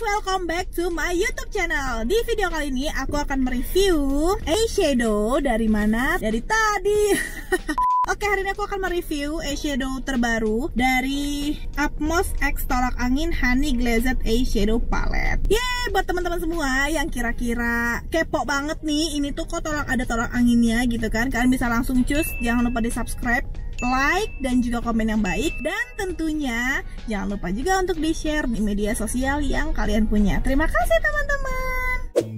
welcome back to my YouTube channel. Di video kali ini aku akan mereview eyeshadow dari mana? Dari tadi. Oke, hari ini aku akan mereview eyeshadow terbaru dari Atmos X Tolak Angin Honey Glazed Eyeshadow Palette. Yeay, buat teman-teman semua yang kira-kira kepo banget nih, ini tuh kok ada tolak anginnya gitu kan. Kalian bisa langsung cus, jangan lupa di subscribe, like, dan juga komen yang baik. Dan tentunya jangan lupa juga untuk di-share di media sosial yang kalian punya. Terima kasih teman-teman.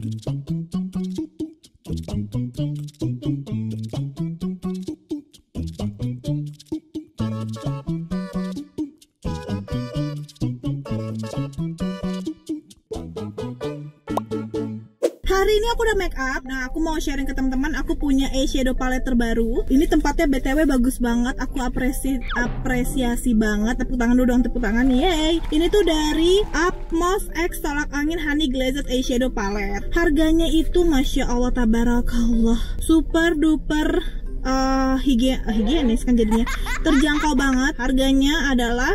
Hari ini aku udah make up. Nah, aku mau sharing ke teman-teman. Aku punya eyeshadow palette terbaru. Ini tempatnya BTW bagus banget. Aku apresiasi banget. Tepuk tangan dulu dong, tepuk tangan. Yeay. Ini tuh dari Atmos X Tolak Angin Honey Glazed Eyeshadow Palette. Harganya itu Masya Allah tabarakallah, super duper higienis kan jadinya, terjangkau banget. Harganya adalah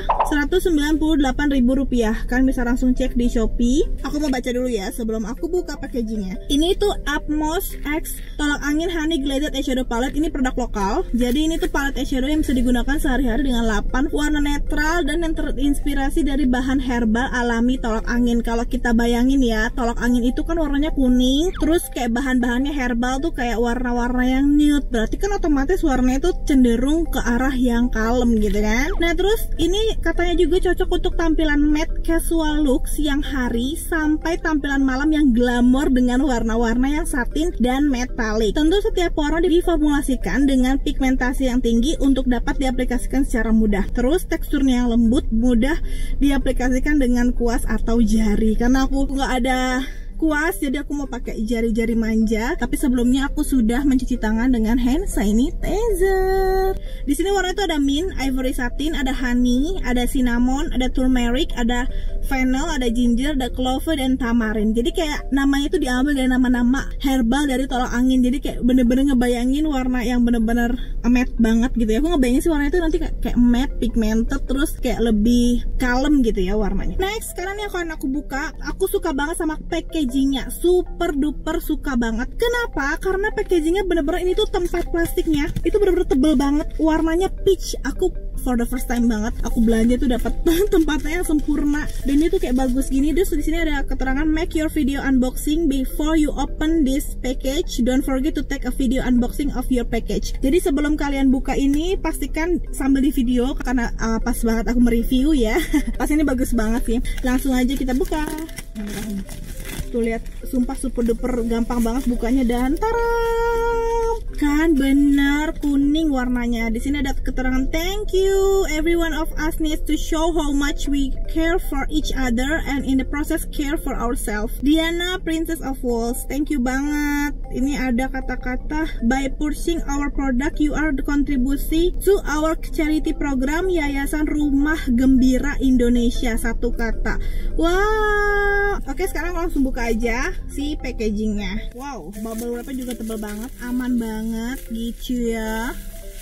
Rp198.000. Kalian bisa langsung cek di Shopee. Aku mau baca dulu ya sebelum aku buka packagingnya. Ini tuh Atmos X Tolak Angin Honey Glazed Eyeshadow Palette. Ini produk lokal. Jadi ini tuh palette eyeshadow yang bisa digunakan sehari-hari dengan 8 warna netral dan yang terinspirasi dari bahan herbal alami tolak angin. Kalau kita bayangin ya, tolak angin itu kan warnanya kuning, terus kayak bahan-bahannya herbal tuh kayak warna-warna yang nude. Berarti kan otomatis warnanya itu cenderung ke arah yang kalem gitu kan. Nah, terus ini katanya juga cocok untuk tampilan matte casual look siang hari sampai tampilan malam yang glamor dengan warna-warna yang satin dan metalik. Tentu setiap warna diformulasikan dengan pigmentasi yang tinggi untuk dapat diaplikasikan secara mudah. Terus teksturnya yang lembut, mudah diaplikasikan dengan kuas atau jari. Karena aku nggak ada kuas, jadi aku mau pakai jari-jari manja. Tapi sebelumnya aku sudah mencuci tangan dengan hand sanitizer. Di sini warna itu ada mint, ivory satin, ada honey, ada cinnamon, ada turmeric, ada fennel, ada ginger, ada clover, dan tamarin. Jadi kayak namanya itu diambil dari nama-nama herbal dari tolak angin. Jadi kayak bener-bener ngebayangin warna yang bener-bener matte banget gitu ya. Aku ngebayangin sih warna itu nanti kayak matte, pigmented, terus kayak lebih kalem gitu ya warnanya. Next, sekarang yang akan aku buka, aku suka banget sama packagingnya, super duper suka banget. Kenapa? Karena packagingnya bener-bener, ini tuh tempat plastiknya itu bener-bener tebel banget, warnanya peach. Aku for the first time banget aku belanja tuh dapat tempatnya yang sempurna, dan itu kayak bagus gini. Terus di sini ada keterangan make your video unboxing before you open this package. Don't forget to take a video unboxing of your package. Jadi sebelum kalian buka ini pastikan sambil di video, karena pas banget aku mereview ya. Pas ini bagus banget sih. Langsung aja kita buka. Tuh lihat, sumpah super duper gampang banget bukanya, dan taram, kan benar kuning warnanya. Di sini ada keterangan thank you. Every one of us needs to show how much we care for each other and in the process care for ourselves. Diana, Princess of Walls. Thank you banget. Ini ada kata-kata by purchasing our product you are the contribution to our charity program Yayasan Rumah Gembira Indonesia. Satu kata. Wow. Oke, sekarang langsung buka aja si packagingnya. Wow, bubble wrapnya juga tebal banget, aman banget gitu ya.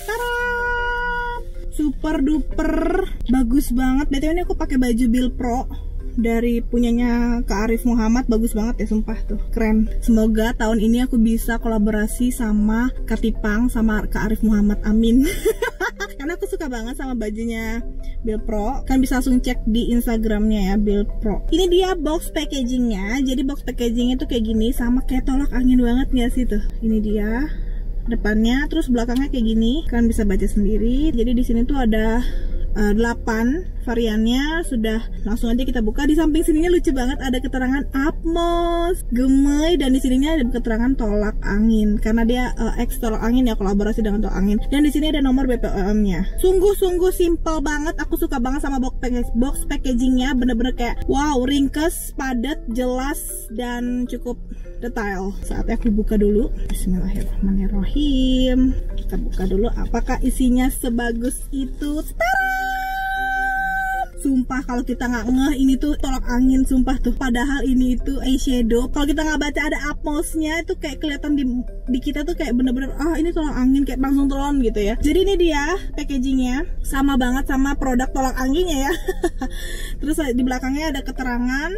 Taram, super duper bagus banget. BTW ini aku pakai baju Bill Pro dari punyanya Kak Arif Muhammad, bagus banget ya, sumpah tuh keren. Semoga tahun ini aku bisa kolaborasi sama Kak Tipang sama Kak Arif Muhammad, amin. Karena aku suka banget sama bajunya Bill Pro. Kan bisa langsung cek di Instagramnya ya, Bill Pro. Ini dia box packagingnya. Jadi box packagingnya tuh kayak gini, sama kayak tolak angin banget gak sih tuh. Ini dia depannya, terus belakangnya kayak gini. Kalian bisa baca sendiri. Jadi di sini tuh ada 8 variannya. Sudah, langsung aja kita buka. Di samping sininya lucu banget, ada keterangan Atmos, gemoy, dan di sininya ada keterangan tolak angin karena dia X tolak angin ya, kolaborasi dengan tolak angin. Dan di sini ada nomor BPOM-nya. Sungguh-sungguh simple banget. Aku suka banget sama box packagingnya, bener-bener kayak wow, ringkes, padat, jelas, dan cukup detail. Saatnya aku buka dulu. Bismillahirrahmanirrahim. Kita buka dulu apakah isinya sebagus itu. Sumpah kalau kita nggak ngeh ini tuh tolak angin, sumpah tuh. Padahal ini tuh eyeshadow. Kalau kita nggak baca ada Atmos-nya itu kayak kelihatan di kita tuh kayak bener-bener ini tolak angin, kayak langsung telon gitu ya. Jadi ini dia packagingnya, sama banget sama produk tolak anginnya ya. Terus di belakangnya ada keterangan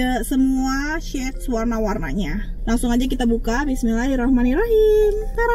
semua shades warna-warnanya. Langsung aja kita buka. Bismillahirrahmanirrahim.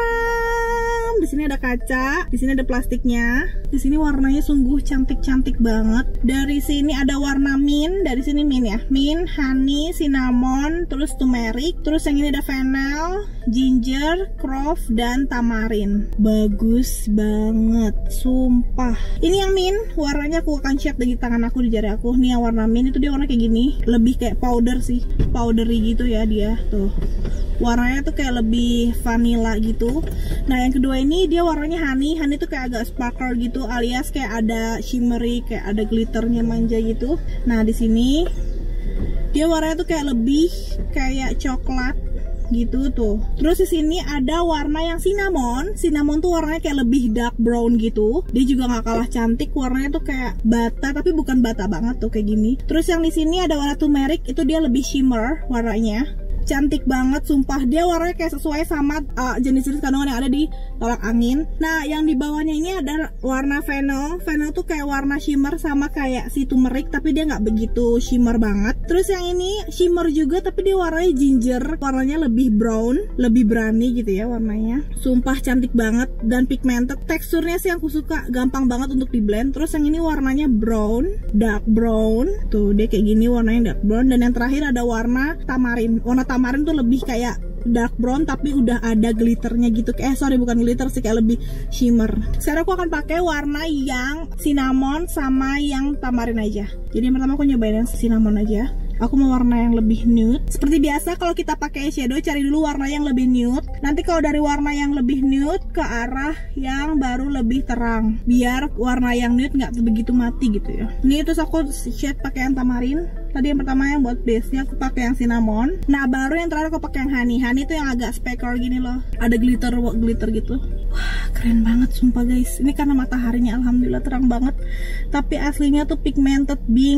Taram! Di sini ada kaca, di sini ada plastiknya. Di sini warnanya sungguh cantik-cantik banget. Dari sini ada warna mint, dari sini mint ya. Mint, honey, cinnamon, terus turmeric, terus yang ini ada fennel, ginger, clove, dan tamarin. Bagus banget, sumpah. Ini yang mint, warnanya aku akan share di tangan aku, di jari aku. Nih yang warna mint itu dia warna kayak gini, lebih kayak powder sih, powdery gitu ya dia tuh. Warnanya tuh kayak lebih vanilla gitu. Nah yang kedua ini dia warnanya honey. Honey tuh kayak agak sparkle gitu, alias kayak ada shimmery, kayak ada glitternya manja gitu. Nah di sini dia warnanya tuh kayak lebih kayak coklat gitu tuh. Terus di sini ada warna yang cinnamon. Cinnamon tuh warnanya kayak lebih dark brown gitu. Dia juga nggak kalah cantik, warnanya tuh kayak bata tapi bukan bata banget tuh kayak gini. Terus yang di sini ada warna turmeric, itu dia lebih shimmer warnanya. Cantik banget, sumpah. Dia warnanya kayak sesuai sama jenis-jenis kandungan yang ada di tolak angin. Nah, yang di bawahnya ini ada warna fennel. Fennel tuh kayak warna shimmer sama kayak si turmeric, tapi dia nggak begitu shimmer banget. Terus yang ini shimmer juga, tapi dia warnanya ginger. Warnanya lebih brown, lebih berani gitu ya warnanya. Sumpah cantik banget dan pigmented. Teksturnya sih yang aku suka, gampang banget untuk di blend. Terus yang ini warnanya brown, dark brown. Tuh, dia kayak gini warnanya dark brown. Dan yang terakhir ada warna tamarin. Warna tamarin tuh lebih kayak dark brown tapi udah ada glitternya gitu. Sorry bukan glitter sih, kayak lebih shimmer. Sekarang aku akan pakai warna yang cinnamon sama yang tamarin aja. Jadi yang pertama aku nyobain yang cinnamon aja. Aku mau warna yang lebih nude. Seperti biasa kalau kita pakai eyeshadow, cari dulu warna yang lebih nude. Nanti kalau dari warna yang lebih nude ke arah yang baru lebih terang, biar warna yang nude nggak begitu mati gitu ya. Ini terus aku shade pakai yang tamarin. Tadi yang pertama yang buat base-nya aku pakai yang cinnamon. Nah baru yang terakhir aku pakai yang honey. Honey itu yang agak speckle gini loh. Ada glitter gitu. Wah keren banget sumpah guys. Ini karena mataharinya alhamdulillah terang banget. Tapi aslinya tuh pigmented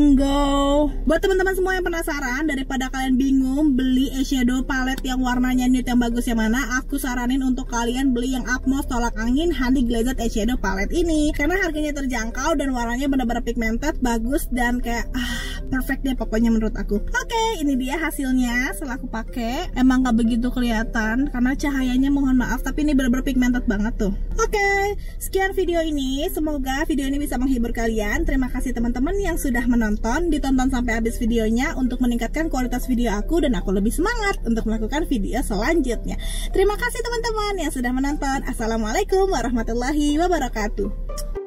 bingo. Buat teman-teman semua yang penasaran, daripada kalian bingung beli eyeshadow palette yang warnanya nude yang bagus yang mana, aku saranin untuk kalian beli yang Atmos tolak angin honey glazed eyeshadow palette ini. Karena harganya terjangkau dan warnanya benar-benar pigmented, bagus dan kayak perfect deh pokoknya menurut aku. Oke, ini dia hasilnya setelah aku pakai. Emang gak begitu kelihatan karena cahayanya mohon maaf, tapi ini benar-benar pigmented banget tuh. Oke, sekian video ini. Semoga video ini bisa menghibur kalian. Terima kasih teman-teman yang sudah menonton. Ditonton sampai habis videonya untuk meningkatkan kualitas video aku dan aku lebih semangat untuk melakukan video selanjutnya. Terima kasih teman-teman yang sudah menonton. Assalamualaikum warahmatullahi wabarakatuh.